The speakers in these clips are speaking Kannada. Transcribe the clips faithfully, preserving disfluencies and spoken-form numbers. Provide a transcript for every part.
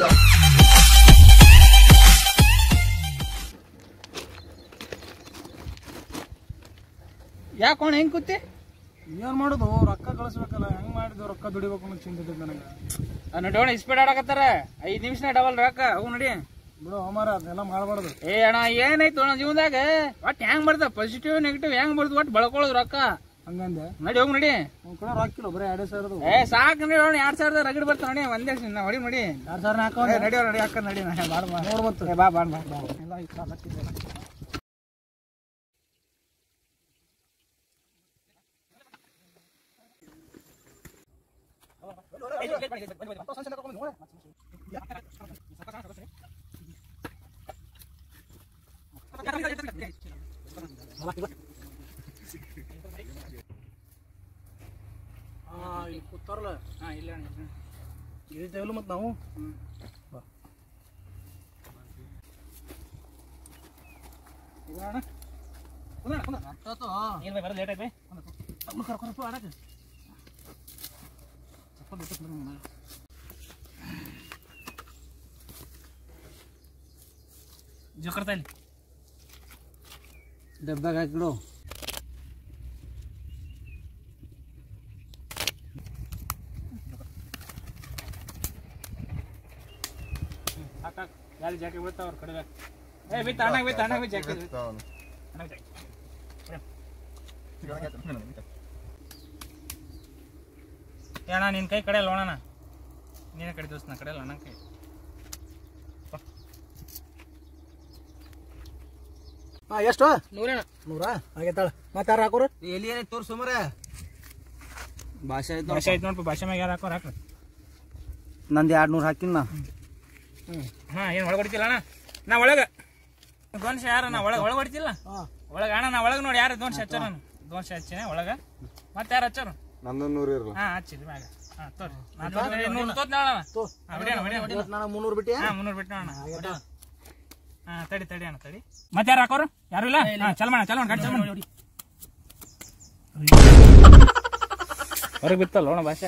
ಯಾಕೋಣ ಹೆಂಗ್ ಕೂತಿ ಏನ್ ಮಾಡುದು ರೊಕ್ಕ ಕಳಿಸ್ಬೇಕಲ್ಲ ಹೆಂಗ್ ಮಾಡಿದ್ವಿ ರೊಕ್ಕ ದುಡಿಬೇಕು ಅನ್ನೋ ಚಿಂತೆ ನನಗೆ ನಡಿಯೋಣ ಸ್ಪೀಡ್ ಆಡಕತ್ತಾರ ಐದ್ ನಿಮಿಷ ಡಬಲ್ ರೊಕ್ಕ ಅವು ನಡಿ ಬಿಡು ಅಮಾರ ಅದೆಲ್ಲ ಮಾಡಬಾರ್ದು. ಏ ಅಣ್ಣ ಏನಾಯ್ತು ಅಣ್ಣ ಜೀವನದಾಗ ಒಟ್ ಹೆಂಗ್ ಬರ್ದ ಪಾಸಿಟಿವ್ ನೆಗೆಟಿವ್ ಹೆಂಗ್ ಬರ್ದು ಒಟ್ ಬೆಳ್ಕೊಳ್ಳೋದು ರೊಕ್ಕ ಹಂಗಂದೆ ನಡಿ ಹೋಗ್ ನಡಿ ಕೂಡ ರೊಕ್ಕ ಇಲ್ಲ ಬರೀ ಎರಡ್ ಸಾವಿರದ ಏ ಸಾಕು ನಡಿ ಅಣ್ಣ ಎರಡ್ ಸಾವಿರದ ರಗಡ್ ಬರ್ತಾವ ನಡಿ ಒಂದೇ ಹೊಡಿ ನಡಿ ಎರಡ್ ಸಾವಿರ ಹಾಕೋ ನಡಿಯೋ ನಡಿ ಹಾಕ ನಡಿ ಬಾಡ ನೋಡ್ಬತ್ತು ಬಾ ಬಾ ಬಾ ಎಲ್ಲ ಇಷ್ಟ ಕೂತಾರಲ್ಲ ಹಾ ಇಲ್ಲ ಇಳಿತೇವಲ್ಲ ಮತ್ ನಾವು ಲೇಟ್ ಆಯ್ತು ಆಡಕ್ಕೆ ಜೋಕರ್ತಾ ಇಲ್ಲಿ ಡಬ್ದಾಗ ಹಾಕಿಡು ಹಾಕಾಕ್ ಯಾರು ಜಾಕೆಟ್ ಬೀಳ್ತಾವ ಅವ್ರು ಕಡಿಬೇಕು ಏ ಬಿತ್ತು ಅಣ್ಣಾಗ ಬಿತ್ತು ಅಣ್ಣಾಗ ಬಿತ್ತು ಜಾಕೆಟ್ ಅಣ್ಣ ನಿನ್ನ ಕೈ ಕಡೆಯಲ್ಲ ಅಣ್ಣ ನೀನೇ ಕಡೆ ದೋಸ್ತ ನಾ ಕಡೆಯಲ್ಲ ಅಣ್ಣ ಕೈ ಹಾ ಎಷ್ಟು ನೂರಣ್ಣ ನೂರಾ ಆಗೈತಾಳ ಮತ್ತೆ ಯಾರು ಹಾಕೋರು ಎಲ್ಲಿ ಏನೈತೆ ತೋರ್ಸು ಮರ ಭಾಷೆ ಆಯ್ತು ಭಾಷೆ ಆಯ್ತು ನೋಡ್ಪ ಭಾಷೆ ಮ್ಯಾಗ ಯಾರು ಹಾಕೋರು ಹಾಕ ನಂದು ಎರಡು ನೂರು ಹಾಕಿನ ನಾ ಹ್ಞೂ ಹಾಂ ಏನು ಒಳಗೆ ಹೊಡಿತಿಲ್ಲ ಅಣ್ಣ ನಾ ಒಳಗೆ ದೋನ್ಶೆ ಯಾರು ನಾ ಒಳಗೆ ಒಳಗೆ ಹೊಡಿತಿಲ್ಲ ಒಳಗೆ ಅಣ್ಣ ನಾ ಒಳಗೆ ನೋಡಿ ಯಾರು ದೋನ್ಶೆ ಹಚ್ಚಾರ ನಾನು ದೋನ್ಶೆ ಹಚ್ಚಿನ ಒಳಗೆ ಮತ್ತೆ ಯಾರು ಹಚ್ಚಾರ ನಂದು ನೂರು ಇರಲ್ಲ ಹಾಂ ಹಚ್ಚಿರಿ ಮ್ಯಾಗ ಹಾಂ ತೋರಿ ನೂರು ತೋತ್ ಅಣ್ಣ ನಾನು ಮುನ್ನೂರು ಬಿಟ್ಟು ಹಾಂ ಮುನ್ನೂರು ಬಿಟ್ಟು ಅಣ್ಣ ಹಾಂ ತಡಿ ತಡಿ ಅಣ್ಣ ತಡಿ ಮತ್ತೆ ಯಾರು ಹಾಕೋರು ಯಾರು ಇಲ್ಲ ಹಾಂ ಚಲ್ ಮಾಡ ಚಲ್ ಮಾಡ ಗಾಡಿ ಚಲ್ ಮಾಡಿ ಹೊರಗೆ ಬಿತ್ತಲ್ಲ ಅಣ್ಣ ಭಾಷೆ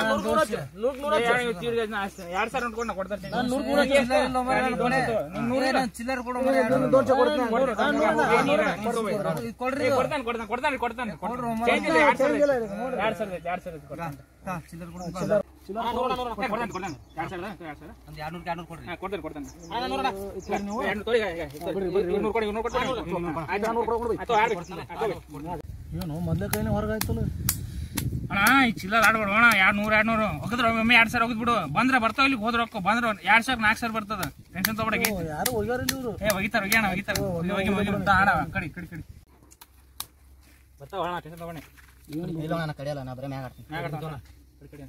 ಎರಡ್ ಸಾವಿರ ಉಂಟ್ಕೊಂಡು ಕೊಡ್ತಾರೆ ಕೊಡ್ತಾನೆ ಕೊಡ್ತಾನೆ ಕೊಡ್ತಾನೆ ಕೊಡ್ತಾನೆ ಎರಡ್ ಸಾವಿರದ ಎರಡ್ ಸಾವಿರದ ಕೊಡ್ತಾನೆ ಕೊಡ್ತಾನೆ ಏನು ಮೊದ್ಲ ಕೈನ ಹೊರಗಾಯ್ತಲ್ಲ ಅಣ್ಣ ಈ ಚಿಲ್ಲರ್ ಆಡ್ಬೇಡ ಅಣ್ಣ ಎರಡ್ ನೂರ ಎರಡ್ ನೂರು ಹೋಗಿದ್ರ ಒಮ್ಮೆ ಎರಡ್ ಸಾವಿರ ಹೋಗಿದ್ ಬಿಡು ಬಂದ್ರೆ ಬರ್ತಾವ ಇಲ್ಲಿ ಹೋದ್ರ ಬಂದ್ರ ಎರಡ್ ಸಾವಿರ ನಾಲ್ಕು ಸಾವಿರ ಬರ್ತದ ಟೆನ್ಷನ್ ತಗೊಬೇಡ ಯಾರು ಹೋಗ್ಯಾರ ಇವ್ರು ಏ ಒಗಿತಾರ ಒಗ್ಯಾಣ ಒಗಿತಾರ ಹೋಗಿ ಹೋಗಿ ಆಡ ಕಡಿ ಕಡಿ ಕಡಿ ಬರ್ತಾವ ಅಣ್ಣ ಟೆನ್ಷನ್ ತಗೊಂಡೆ ಇಲ್ಲ ನಾನು ಕಡಿಯಲ್ಲ ನಾ ಬರೀ ಮ್ಯಾಗ ಆಡ್ತೀನಿ ಮ್ಯಾಗ ಆಡ್ತಾವ ಕಡಿ ಕಡಿ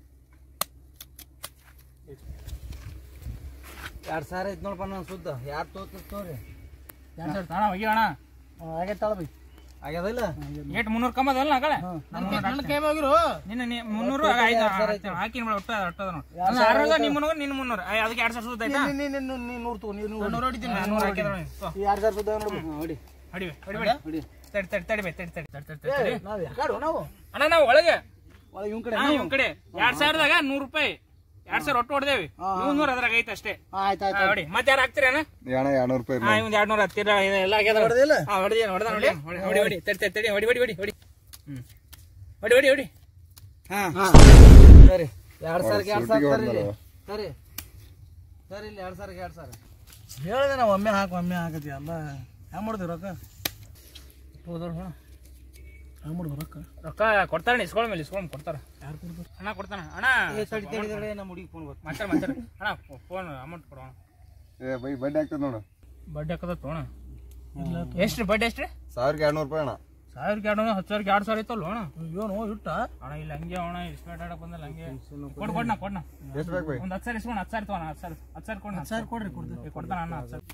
ಎರಡು ಸಾವಿರ ಐತ್ ನೋಡಪ್ಪ ನಾನು ಸುದ್ದ ಯಾರು ತೋತ ತೋರಿ ಎರಡ್ ಸಾವಿರ ಅಣ್ಣ ಒಗಿ ಅಣ್ಣ ಆಗೈತಾಳ ಬೈ ಆಗ್ಯದಿಲ್ಲ ಏಟ್ ಮುನ್ನೂರು ಕಮ್ಮದಲ್ಲ ಕಳೆ ನಿನ್ನ ಮುನ್ನೂರು ಹಾಕಿ ಒಟ್ಟ ಒಟ್ಟದ ನೋಡಿ ನಿಮ್ಮ ಮುನ್ನೂರು ನಿನ್ನ ಮುನ್ನೂರು ಅದಕ್ಕೆ ಎರಡ್ ಸಾವಿರ ಸುದ್ದ ಆಯ್ತಾ ನೂರು ತಗೋ ನೀನು ನೂರು ಹೊಡಿತೀನಿ ನೂರು ಹಾಕಿದ್ರೆ ಎರಡು ಸಾವಿರ ಸುದ್ದ ನೋಡ್ಬೇಕು ಹೊಡಿ ಹೊಡಿವೆ ಹೊಡಿಬೇಡಿ ಹೊಡಿ ತಡಿ ತಡಿ ತಡಿಬೇ ತಡಿ ತಡಿ ತಡಿ ತಡಿ ತಡಿ ನಾವು ಯಾಕಾಡು ನಾವು ಅಣ್ಣ ನಾವು ಒಳಗೆ ಒಳಗೆ ಇವ್ ಕಡೆ ಇವ್ ಕಡೆ ಎರಡ್ ಸಾವಿರದಾಗ ನೂರು ರೂಪಾಯಿ ಎರಡ್ ಸಾವಿರ ಒಟ್ಟು ಹೊಡೆದೇವಿ ನೂರ ಅದ್ರಾಗ ಐತೆ ಅಷ್ಟೇ ಆಯ್ತಾಯ್ತು ಹೊಡಿ ಮತ್ತೆ ಯಾರು ಹಾಕ್ತೀರೇನ ಎರಡ್ನೂರು ರೂಪಾಯಿ ಹಾ ಒಂದ್ ಎರಡ್ ನೂರ ಹತ್ತಿರ ಎಲ್ಲ ಆಗ್ಯದ ಹೊಡೆದಿಲ್ಲ ಹಾ ಹೊಡೆದ ಹೊಡೆದ ನೋಡಿ ಹೊಡಿ ಹೊಡಿ ತಡಿ ತಡಿ ತಡಿ ಹೊಡಿ ಹೊಡಿ ಹೊಡಿ ಹೊಡಿ ಹ್ಮ್ ಹೊಡಿ ಹೊಡಿ ಹೊಡಿ ಹಾ ಸರಿ ಎರಡ್ ಸಾವಿರಕ್ಕೆ ಎರಡ್ ಸಾವಿರ ಸರಿ ಸರಿ ಸರಿ ಇಲ್ಲಿ ಎರಡ್ ಸಾವಿರಕ್ಕೆ ಎರಡ್ ಸಾವಿರ ಹೇಳಿದೆ ನಾವು ಒಮ್ಮೆ ಹಾಕಿ ಒಮ್ಮೆ ಹಾಕತಿ ಅಲ್ಲ ಹ್ಯಾಂಗ ಮಾಡಿದ್ವಿ ರೊಕ್ಕ ಹೌದಲ್ಲ ಹ್ಯಾಂಗ ಮಾಡಿದ್ವಿ ರೊಕ್ಕ ರೊಕ್ಕ ಕೊಡ್ತಾರ ಇಸ್ಕೊಳ ಮೇಲೆ ಇಸ್ಕೊಳ ಕೊಡ್ತಾರ ಯಾರು ಕೊಡ್ತಾರೆ ಅಣ್ಣ ಕೊಡ್ತಾನ ಅಣ್ಣ ತಡಿ ತಡಿ ತಡಿ ನಮ್ಮ ಹುಡುಗಿ ಫೋನ್ ಬರ್ತೀನಿ ಮಾತಾಡ ಮಾತಾಡ ಅಣ್ಣ ಫೋನ್ ಅಮೌಂಟ್ ಕೊಡೋಣ ಏ ಬೈ ಬಡ್ಡಿ ಆಗ್ತದ ನೋಡು ಬಡ್ಡಿ ಹಾಕದ ತೋಣ ಎಷ್ಟು ಬಡ್ಡಿ ಎಷ್ಟು ಸಾವಿರಕ್ಕೆ ಎರಡ್ನೂರು ರೂಪಾಯಿ ಅಣ್ಣ ಸಾವಿರಕ್ಕೆ ಎರಡು ಹತ್ತು ಸಾವಿರಕ್ಕೆ ಎರಡು ಸಾವಿರ ಇತ್ತಲ್ಲ ಅಣ್ಣ ಏನು ಇಟ್ಟ ಅಣ್ಣ ಇಲ್ಲ ಹಂಗೆ ಅಣ್ಣ ಇಸ್ಪೇಟ್ ಆಡಕ್ ಬಂದಲ್ಲ ಹಂಗೆ ಕೊಡ್ ಕೊಡ್ನ ಕೊಡ್ನ ಎಷ್ಟು ಬೇಕು ಬೈ ಒಂದ್ ಹತ್ತು ಸಾವಿರ ಇಸ್ಕೊಂಡು ಹತ್ತು ಸಾವಿರ ತಗೋಣ ಹತ್ತು ಸಾವಿರ ಹತ್ತು ಸಾವಿರ ಕೊಡ್ ಸಾವಿರ ಕೊಡ್ರಿ ಕೊಡ್ತೀವಿ ಕೊಡ್ತಾನ ಅಣ್ಣ ಹತ್ತು ಸಾವಿರ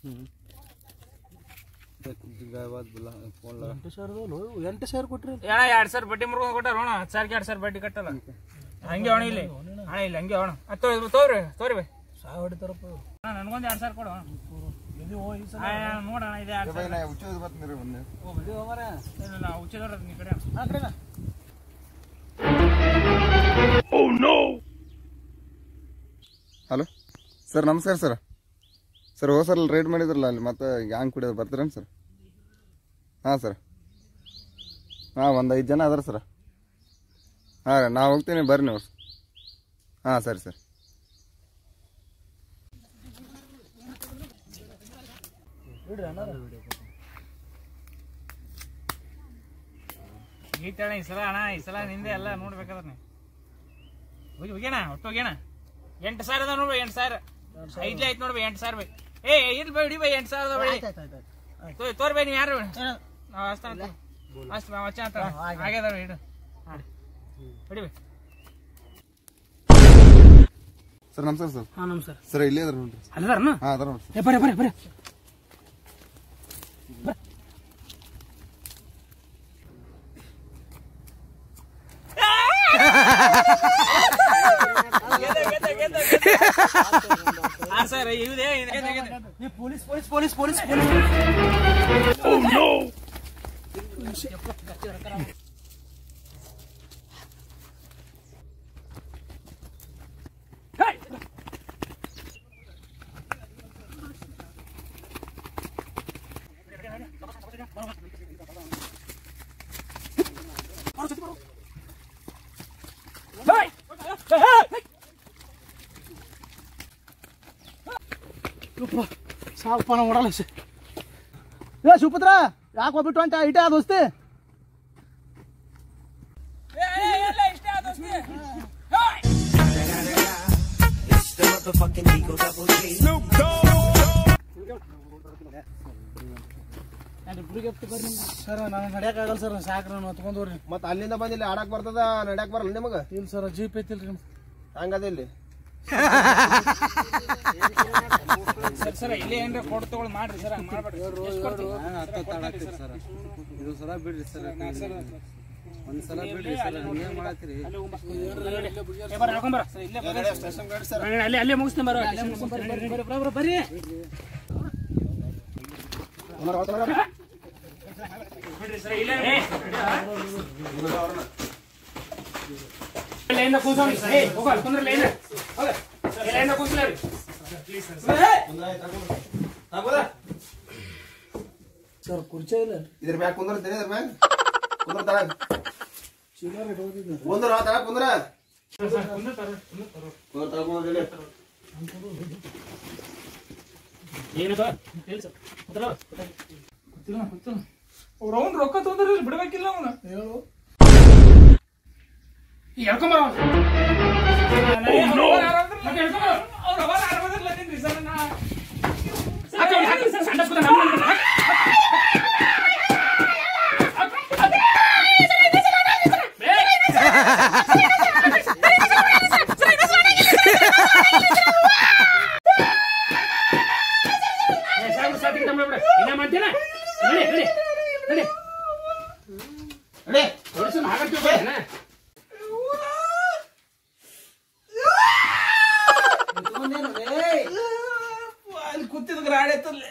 ಎಂಟು ಸಾವಿರ ಎಂಟು ಸಾವಿರ ಕೊಟ್ರಿ ಅಣ್ಣ ಎರಡ್ ಸಾವಿರ ಬಡ್ಡಿ ಮುರ್ಕೊಂಡು ಕೊಟ್ಟಾರ ಅಣ್ಣ ಹತ್ತು ಸಾವಿರಕ್ಕೆ ಎರಡು ಸಾವಿರ ಬಡ್ಡಿ ಕಟ್ಟಲ್ಲ ಹಂಗೆ ಅಣ್ಣ ಇಲ್ಲಿ ಅಣ್ಣ ಇಲ್ಲ ಹಂಗೆ ಅಣ್ಣ ಹತ್ತು ತೋರಿ ತೋರಿ ಬೈ ಸಾವಿರ ಹೊಡಿತಾರಪ್ಪ ಅಣ್ಣ ನನಗೊಂದು ಎರಡು ಸಾವಿರ ಕೊಡು ನೋಡೋಣ ಇದೆ ಎರಡು ಸಾವಿರ ಉಚ್ಚದ ಬರ್ತೀನಿ ಮೊನ್ನೆ ಇಲ್ಲ ಉಚ್ಚದವ್ರ ಈ ಕಡೆ ಹಲೋ ಸರ್ ನಮಸ್ಕಾರ ಸರ್. ಸರ್ ಹೋದ ಸಲ ರೇಟ್ ಮಾಡಿದ್ರಲ್ಲ ಅಲ್ಲಿ ಮತ್ತೆ ಗ್ಯಾಂಗ್ ಕುಡಿಯೋದು ಬರ್ತೀರೇನು ಸರ್? ಹಾಂ ಸರ್. ಹಾಂ ಒಂದು ಐದು ಜನ ಅದಾರ ಸರ್. ಹಾಂ ನಾ ಹೋಗ್ತೀನಿ ಬರ್ರಿ ನೀವು. ಹಾಂ ಸರಿ ಸರ್. ಗೀತಣ್ಣ ಈ ಸಲ ಅಣ್ಣ ಈ ಸಲ ನಿಂದೆ ಎಲ್ಲ ನೋಡ್ಬೇಕಾದ್ರೆ ನೀವು ಹೋಗಿ ಹೋಗ್ಯಾಣ ಒಟ್ಟು ಹೋಗ್ಯಾಣ. ಎಂಟು ಸಾವಿರ ಅದ ನೋಡ್ಬಿ, ಎಂಟು ಸಾವಿರ ಐದ್ಲೇ ಆಯ್ತು ನೋಡ್ಬಿ, ಎಂಟು ಸಾವಿರ ಬೈ. ಏ ಇರ್ಲಿ ಬೈ, ಹಿಡಿ ಬೈ, ಎಂಟು ಸಾವಿರದ ಬೈ ತೋರ್ ಬೈ. ನೀವು ಯಾರು ನಾವು ಅಸ್ತಾನ ಅಷ್ಟು ವಚ ಅಂತ ಆಗ್ಯದ ಹಿಡು. ಹಾಂ ಹಿಡಿ ಬೈ. ಸರ್ ನಮಸ್ಕಾರ ಸರ್. ಹಾಂ ನಮಸ್ಕಾರ ಸರ್ ಇಲ್ಲೇ ಅದಾರ ನೋಡ್ರಿ. ಅಲ್ಲದಾರನ? ಹಾಂ ಅದಾರ ನೋಡ್ರಿ. ಏ ಬರ್ರಿ ಬರ್ರಿ ಬರ್ರಿ. ಸರ್ ಇವುದೇ police police police police police ಸಾಕಪ್ಪ ನಾವು ಓಡಲ್ಲ. ಏ ಶಿವಪುತ್ರ ಯಾಕೆ ಹೋಗ್ಬಿಟ್ಟು ಅಂತ ಇಟೇ ಆ ದೋಸ್ತಿ. ಸರ್ ನನಗೆ ನಡ್ಯಾಕಾಗಲ್ಲ ಸರ್, ಸಾಕ್ರಿ ನಾನು ಹೊತ್ಕೊಂಡ್ರಿ. ಮತ್ತ ಅಲ್ಲಿಂದ ಬಂದಿಲ್ಲ ಆಡಕ್ ಬರ್ತದ, ನಡ್ಯಾಕ್ ಬರಲ್ಲ ನಿಮಗ? ಇಲ್ಲ ಸರ್ ಜೀಪ್ ಐತಿಲ್ರಿ ನಿಮ್ಗೆ. ಹಂಗದ ಇಲ್ಲಿ ಸರ್ ಸರ್ ಇಲ್ಲೇ ಏನ್ರ ಕೊಡ್ ತಗೊಳ್ ಮಾಡ್ರಿ ಸರ್, ಹಂಗ್ ಮಾಡ್ಬೇಡ್ರಿ. ಇದು ಸಲ ಬಿಡ್ರಿ ಸರ್, ಒಂದ್ ಸಲ ಬಿಡ್ರಿ ಸರ್, ಏನ್ ಮಾಡತ್ತೀರಿ? ಅಲ್ಲೇ ಅಲ್ಲೇ ಮುಗಿಸ್ತೀನಿ ಬರೋ ಬರ್ರಿ. ಬಿಡ್ರಿ ಸರ್ ಇಲ್ಲೇ ಲೈನ್ ಕೂಸೋಣ. ಏ ಹೋಗ ಕುಂದ್ರ ಲೈನ್ ಹೋಗ ಲೈನ್ ಕೂಸಲರಿ ಸರ್. ಕುರ್ಚಿ ಇಲ್ಲ ಇದ್ರ ಮ್ಯಾಗ ಕುಂದ್ರತೀನಿ, ಇದ್ರ ಮ್ಯಾಗ ಕುಂದ್ರ ತಳ ಕುಂದ್ರ ತಳ ಕುಂದ್ರ ಅವ್ರ ಅವ್ನು ರೊಕ್ಕ ತೊಂದ್ರೆ ಬಿಡ್ಬೇಕಿಲ್ಲ ಅವನು ಹೇಳು. ಹೇಳ್ಕೊಂಬರ ಇನ್ನ ಮಾಡ್ತೇನ ಅಲ್ಲಿ ಕೂತಿದ್ ಗಾಡಿ ಐತಲ್ಲ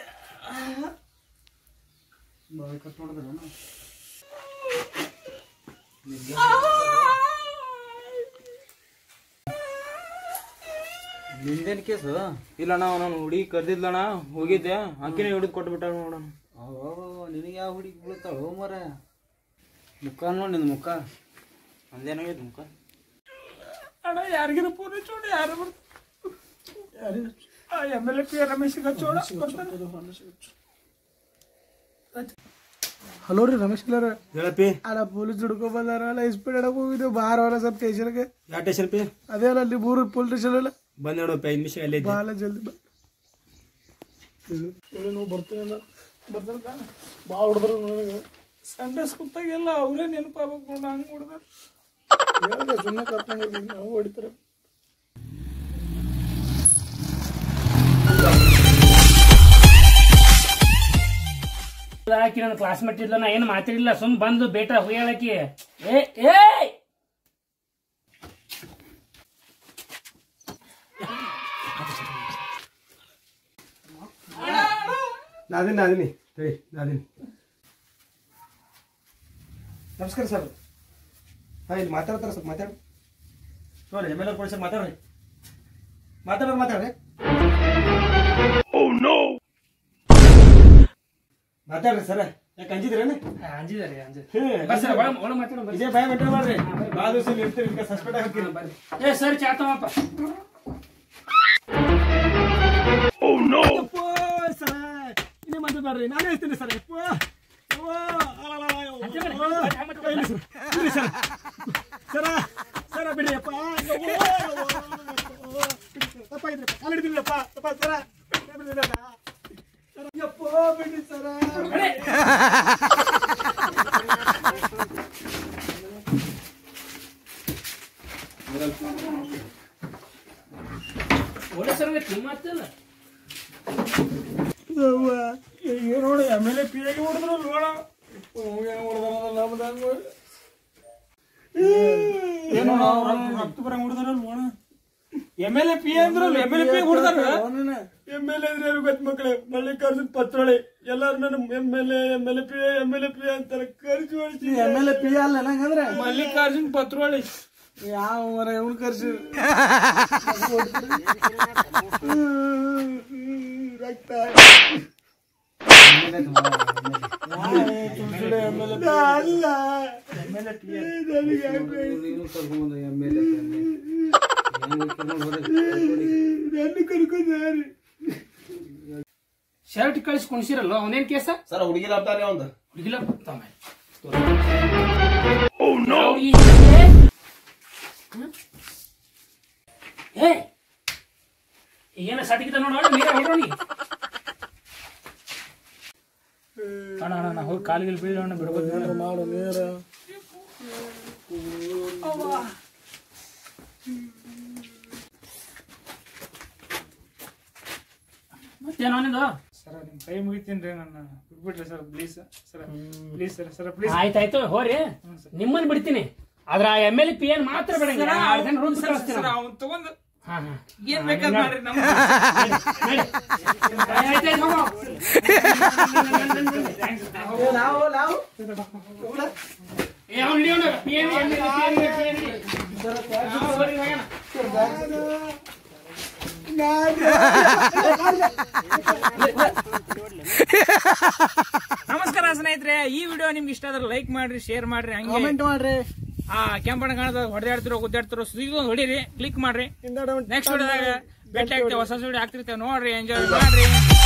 ನಿಂದೇನ್ ಕೇಸು? ಇಲ್ಲ ಅಣ್ಣ ನಾನು ಹುಡುಗಿ ಕರ್ದಿದ್ಲಣ್ಣ, ಹೋಗಿದ್ದೆ, ಆಕಿನೇ ಹಿಡಿದು ಕೊಟ್ಬಿಟ್ಟ ನೋಡೋಣ. ನಿನಗೆ ಯಾವ ಹುಡುಗಿ ಬೀಳ್ತಾಳು ಮರ? ಮುಖ ನೋಡಿ ನಿನ್ ಮುಖ ಅಂದೇನಾಗೈತೆ ಮುಖ. ಅಣ್ಣ ಯಾರಿಗಿನ ಫೋನ್ ಹಚ್ಚೋಣ, ಯಾರು M L A P Ramesh ಹಚ್ಚೋಣ. ಹಲೋ ರೀ ರಮೇಶ್ ಇಲ್ಲಾರ? ಹೇಳಪ್ಪಿ. ಅಲ್ಲ ಪೊಲೀಸ್ ಹಿಡ್ಕೊ ಬಂದಾರಲ್ಲ, ಸ್ಪೀಡ್ ಹಿಡಕ್ ಹೋಗಿದ್ದೆ ಬಾರವಲ್ಲ ಸ್ವಲ್ಪ ಸ್ಟೇಷನ್ಗೆ. ಯಾವ ಸ್ಟೇಷನ್ ಪಿ? ಅದೇ ಅಲ್ಲ ಅಲ್ಲಿ ಮೂರು ಪೊಲೀಸ್ ಸ್ಟೇಷನ್ ಅಲ್ಲ. ಬಂದ್ ನೋಡಪ್ಪ, ಐದು ನಿಮಿಷ ಅಲ್ಲೇ ಇದ್ದೆ. ಬಾಳ ಜಲ್ದಿ ಬಾ. ನಾವು ಬರ್ತೀನಲ್ಲ ಬರ್ತಾರ ಭಾಳ ಹೊಡೆದ್ರು ನನಗೆ. ಸಂಡಸ್ ಕುತ್ತಾಗೆಲ್ಲ ಅವರೇ ನೆನಪಾಗಬೇಕು ನೋಡ, ಹಂಗೆ ಹೊಡೆದಾರ. ಹೇಳ್ದೆ ಸುಮ್ಮನೆ ಕರ್ಕೊಂಡು ನಾವು ಹೊಡಿತಾರೆ. ಆಕಿ ನನ್ನ ಕ್ಲಾಸ್ಮೇಟ್ ಇಲ್ಲ, ನಾ ಏನು ಮಾತಾಡಿಲ್ಲ, ಸುಮ್ ಬಂದು ಬೇಟ ಹುಯ್ಯಾಳಕಿ. ಏ ಏ ನಾದಿನಿ ನಾದಿನಿ ಹೇಳಿ ನಾದಿನಿ. ನಮಸ್ಕಾರ ಸರ್. ಹಾಂ ಇಲ್ಲಿ ಮಾತಾಡ್ತಾರೆ ಸ್ವಲ್ಪ ಮಾತಾಡಿ ನೋಡಿ. ಎಮ್ ಎಲ್ ಎ ಪೊಲೀಸರು ಮಾತಾಡ್ರಿ, ಮಾತಾಡೋರು ಮಾತಾಡ್ರಿ. ಮಾತಾಡ್ರಿ ಸರ ಯಾಕೆ ಅಂಜಿದ್ರೇನ ಅಂಜಿದಾರಿ ಅಂಜಿ ಇದೇ ಭಯ ಬಿಟ್ಟ ಮಾಡ್ರಿ ಭಾಳ ದಿವಸ ಇರ್ತೀರಿ ಸಸ್ಪೆಂಡ್ ಹಾಕಿರಿ ಬರ್ರಿ ಏ ಸರ್ ಚಾತವಪ್ಪ ಸರ ಇನ್ನೇ ಮಾತಾಡ್ರಿ ನಾನೇ ಹೇಳ್ತೀನಿ ಸರ್ ಸರ ಸರ ಬಿಡ್ರಿ ಅಪ್ಪ ತಪ್ಪ ಇದ್ರಪ್ಪ ಕಾಲು ಹಿಡಿದಿಲ್ಲಪ್ಪ ತಪ್ಪ ಸರ ಯಪ್ಪ ಬಿಡಿ ಸರ ನೋಡಿ ಎಮ್ ಎಲ್ ಎ ಪಿ ಆಗಿ ಹೊಡೆದ್ರು ನೋಡ ಏನು ರಕ್ತ ಬರಂಗ್ ಹೊಡೆದ್ರ ನೋಡ ಎಮ್ ಎಲ್ ಎ ಪಿ ಅಂದ್ರ ಎಮ್ ಎಲ್ ಎ ಪಿ ಹೊಡೆದಾರ ಎಮ್ ಎಲ್ ಎ ಅಂದ್ರೆ ಗೊತ್ತ ಮಕ್ಕಳೇ ಮಲ್ಲಿಕಾರ್ಜುನ್ ಪತ್ರೊಳಿ ಎಲ್ಲಾರು ನನ್ನ M L A M L A P M L A P ಅಂತಾರೆ ಖರ್ಚು ಹೊಡಿಸಿ ಎಮ್ ಎಲ್ ಎ ಪಿ ಅಲ್ಲ ನಂಗಂದ್ರೆ ಮಲ್ಲಿಕಾರ್ಜುನ್ ಪತ್ರೊಳಿ ಯಾವ ಮರ ಇವ್ನು ಕರ್ಸಿ ರಕ್ತ ಶರ್ಟ್ ಕಳಿಸಿ ಕುಣಿಸಿರಲ್ಲ ಅವನೇನ್ ಕೇಸ ಸರ್ ಹುಡುಗಿಲ ಹಬ್ತಾನೆ ಅವಂದ ಹುಡುಗಿಲ ಏ ಏನ ಸಟಿಕಿತ ನೋಡ ನೀರ ಹೊಡ್ರೋನಿ ಅಣ್ಣ ಅಣ್ಣ ನಾ ಹೋಗಿ ಕಾಲಿಗೆ ಬೀಳೋಣ ಬಿಡ್ಬೋದು ಮಾಡು ನೀರ ಮತ್ತೇನೋ ಸರ್ ನಿಮ್ ಕೈ ಮುಗಿತೀನಿ ನನ್ನ ಬಿಟ್ಬಿಟ್ರಿ sir please sir please sir sir please ಆಯ್ತಾಯ್ತು ಹೋರಿ ನಿಮ್ಮನ್ನ ಬಿಡ್ತೀನಿ ಆದ್ರ ಎಮ್ ಎಲ್ ಪಿ ಏನ್ ಮಾತ್ರ ಬಿಡಂಗಿಲ್ಲ ಅವ್ನ್ ತಗೊಂಡ್ ಹಾ ಹಾ ಏನ್ ಬೇಕಾದ್ ಮಾಡ್ರಿ ನಮ್ ನಾವು ನಾವು ನಮಸ್ಕಾರ ಸ್ನೇಹಿತರೆ, ಈ ವಿಡಿಯೋ ನಿಮ್ಗೆ ಇಷ್ಟ ಆದ್ರೆ ಲೈಕ್ ಮಾಡ್ರಿ, ಶೇರ್ ಮಾಡ್ರಿ, ಹಂಗೆ ಕಮೆಂಟ್ ಮಾಡ್ರಿ. ಆ ಕೆಂಪಣ್ಣ ಕಾಣದ ಹೊಡೆದಾಡ್ತಿರೋ ಗುದ್ದಾಡ್ತಿರೋ ಸುದ್ದಿ ಹೊಡೀರಿ, ಕ್ಲಿಕ್ ಮಾಡ್ರಿ. ನೆಕ್ಸ್ಟ್ ವಿಡಿಯೋದಾಗ ಭೇಟಿ ಆಗ್ತೇವೆ, ಹೊಸ ವಿಡಿಯೋ ಆಗ್ತಿರ್ತೇವೆ, ನೋಡ್ರಿ, ಎಂಜಾಯ್ ಮಾಡ್ರಿ.